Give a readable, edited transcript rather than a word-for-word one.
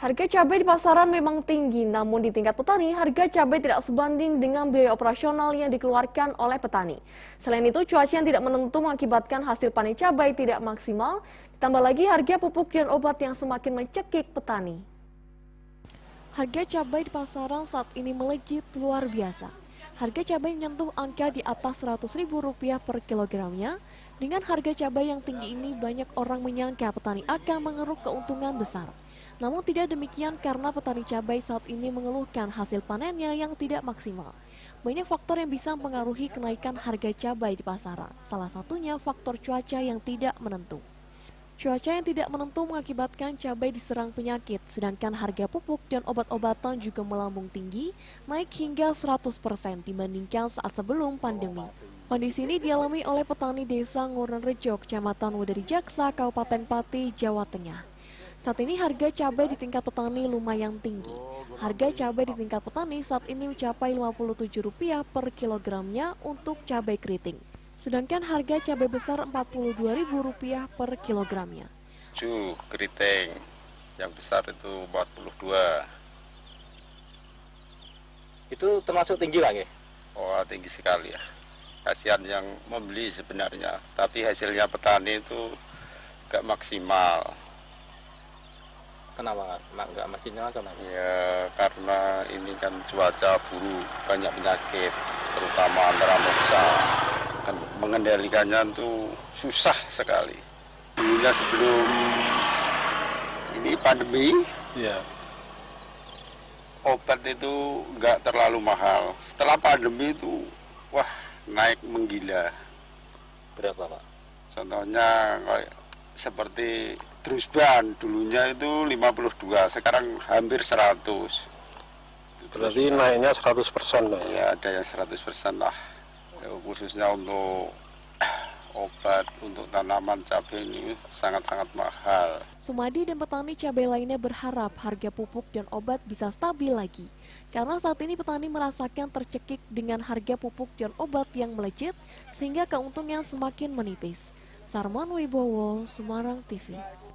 Harga cabai di pasaran memang tinggi, namun di tingkat petani, harga cabai tidak sebanding dengan biaya operasional yang dikeluarkan oleh petani. Selain itu, cuaca yang tidak menentu mengakibatkan hasil panen cabai tidak maksimal, ditambah lagi harga pupuk dan obat yang semakin mencekik petani. Harga cabai di pasaran saat ini melejit luar biasa. Harga cabai menyentuh angka di atas Rp100.000 per kilogramnya. Dengan harga cabai yang tinggi ini, banyak orang menyangka petani akan mengeruk keuntungan besar. Namun tidak demikian karena petani cabai saat ini mengeluhkan hasil panennya yang tidak maksimal. Banyak faktor yang bisa mempengaruhi kenaikan harga cabai di pasaran. Salah satunya faktor cuaca yang tidak menentu. Cuaca yang tidak menentu mengakibatkan cabai diserang penyakit, sedangkan harga pupuk dan obat-obatan juga melambung tinggi, naik hingga 100% dibandingkan saat sebelum pandemi. Kondisi ini dialami oleh petani desa Ngurenrejo, Kecamatan Wedari Jaksa, Kabupaten Pati, Jawa Tengah. Saat ini harga cabai di tingkat petani lumayan tinggi. Harga cabai di tingkat petani saat ini mencapai Rp57 per kilogramnya untuk cabai keriting. Sedangkan harga cabai besar Rp42.000 per kilogramnya. Keriting yang besar itu 42. Itu termasuk tinggi lagi? Oh, tinggi sekali ya. Kasihan yang membeli sebenarnya, tapi hasilnya petani itu gak maksimal. Kenapa nggak maksimal? Kenapa? Ya karena ini kan cuaca buruk, banyak penyakit, terutama antara moksa. Kan mengendalikannya itu susah sekali. Dulunya sebelum ini pandemi, ya, obat itu nggak terlalu mahal. Setelah pandemi itu, wah naik menggila. Berapa Pak? Contohnya kayak seperti Drusban, dulunya itu 52, sekarang hampir 100. Berarti naiknya 100% lah. Ya, ada yang 100% lah. Ya, khususnya untuk obat, untuk tanaman cabai ini sangat-sangat mahal. Sumadi dan petani cabai lainnya berharap harga pupuk dan obat bisa stabil lagi. Karena saat ini petani merasakan tercekik dengan harga pupuk dan obat yang melejit, sehingga keuntungan semakin menipis. Sarman Wibowo, Semarang TV.